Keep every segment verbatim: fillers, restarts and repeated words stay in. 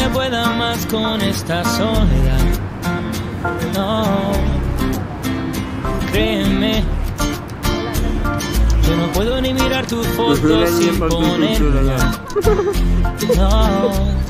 ya pueda más con esta soledad. No, créeme, yo no puedo ni mirar tu foto sin ponerla. No,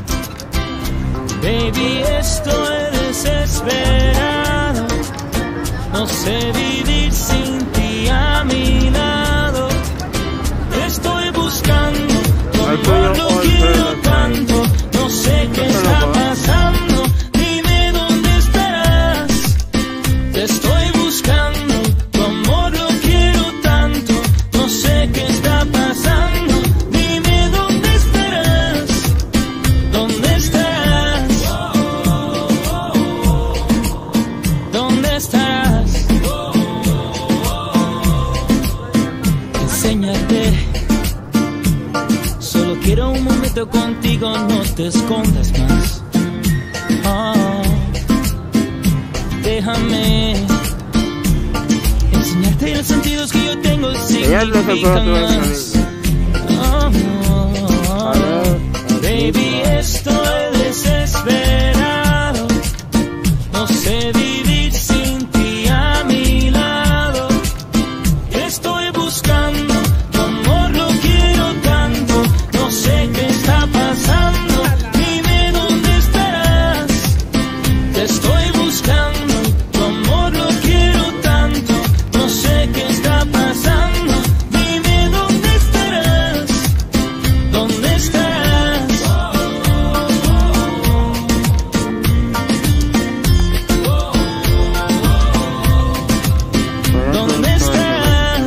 baby, estoy desesperado. No sé vivir sin ti a mi lado. Estoy buscando tu amor, lo quiero tanto. No sé qué está pasando. Dime dónde estarás. Te estoy buscando tu amor, lo quiero tanto. No sé qué está pasando. Dime dónde estarás. ¿Dónde estarás? ¿Dónde estarás? Enséñate. Solo quiero un momento contigo, no te escondas más. Oh, déjame enseñarte los sentidos que yo tengo significan más. Oh, baby, estoy desesperado. No sé vivir sin ti a mi lado. Estoy buscando tu amor, lo quiero tanto. No sé qué está pasando. Dime dónde estarás. Te estoy buscando tu amor, lo quiero tanto. No sé qué está pasando. Dime dónde estarás. ¿Dónde estarás? ¿Dónde estás?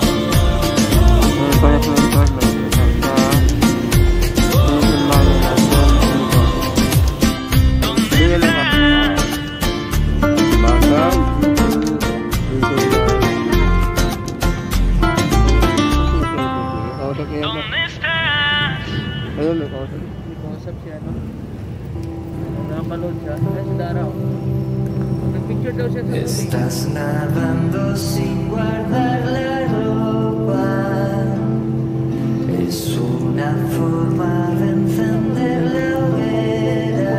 ¿Dónde estás? Ayun, may kausap. May kausap siya, no? Nakapaload siya. Ay, si Dara, oh. Nag-picture daw siya sa tubig. Estás nadando sin guardar la ropa. Es una forma de encender la hoguera.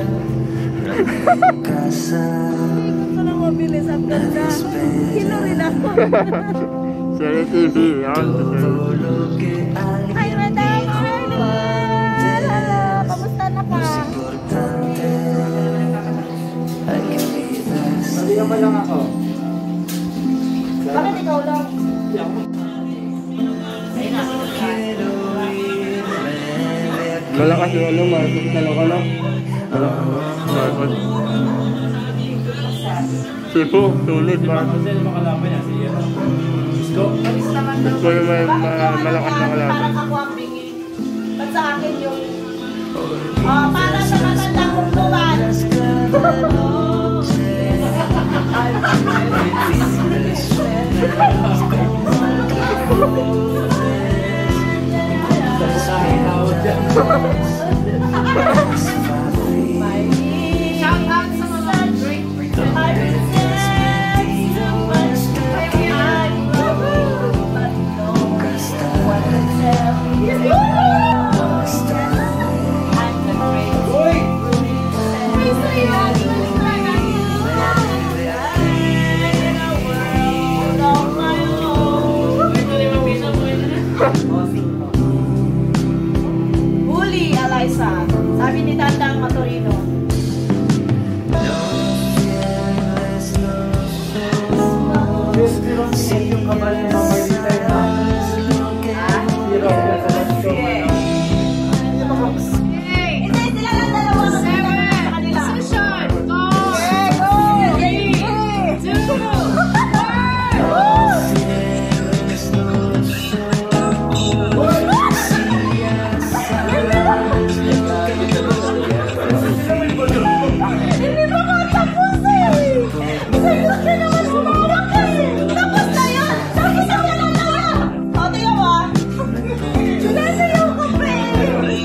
En casa. Gusto na mabilis ang ganda. Kilo rin ako. Seri T V, yan. Todo lo que alguien Ay, madam! dijo Hello! antes. Kamusta na No es ka? importante. Hay que olvidarse. Sabihan mo lang ako. Bakit ikaw lang? Malakas yung ano, Marcos. Talo ka lang. Marcos. Sipo, tulid, Marcos. Gusto yung may ma- malakas na kalaban. Parang ako ang bingi. Ba't sa akin yung... Oh, para sa matanda kong tuwan. Shout out sa mga great Bully, Eliza. Sabi ni Tandang Maturino. Yung kabal ng mga military na. Hindi, sila lang dalawa. Position. Go. Three, two, hindi mo matapos eh. Sa'yo ka naman sumawak eh. Tapos na yun. Tapos na wala na. O, tingnan mo ah. Sinasayaw ko pa eh.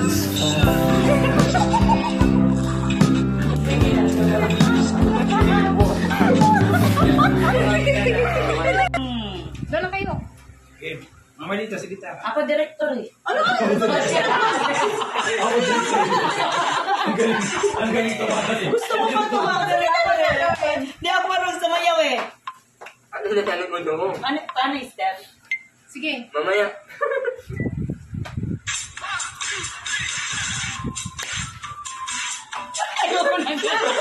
Doon lang kayo. Okay. Mama dito, si Dita. Ako director eh. Ano ka? Ang galing tumakas eh. Gusto mo ba tumakas? Hindi ako marunong sumayaw eh. Ano na tanong mo doon? Ano, paano yung step? Sige. Mamaya. Ayoko na gano'n.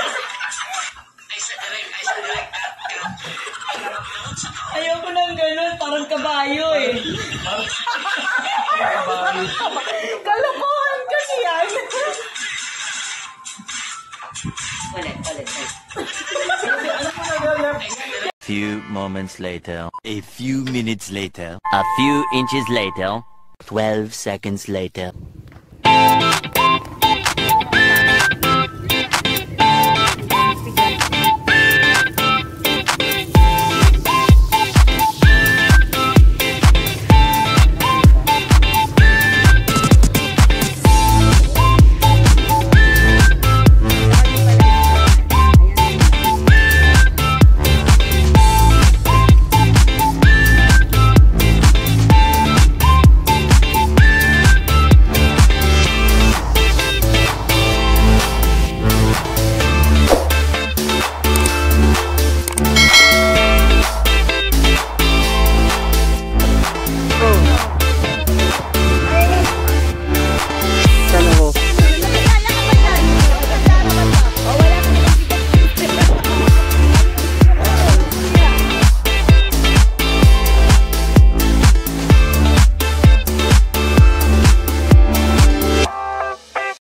Ayoko na gano'n. Parang kabayo eh. Kalokohan kasi yan. Ulit, ulit, ulit. Few moments later, a few minutes later, a few inches later, twelve seconds later.